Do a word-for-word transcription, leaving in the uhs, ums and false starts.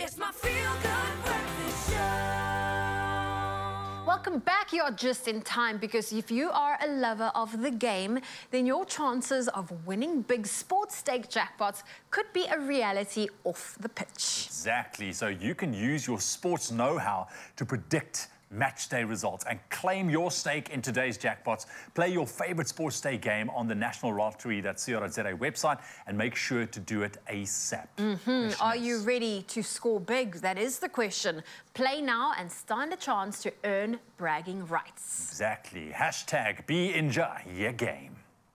It's my feel-good breakfast show. Welcome back. You're just in time, because if you are a lover of the game, then your chances of winning big sports stake jackpots could be a reality off the pitch. Exactly. So you can use your sports know-how to predict match day results and claim your stake in today's jackpots. Play your favorite sports stake game on the national lottery dot co dot za website and make sure to do it ASAP. Mm-hmm. Are you ready to score big? That is the question. Play now and stand a chance to earn bragging rights. Exactly. Hashtag be enjoy your game.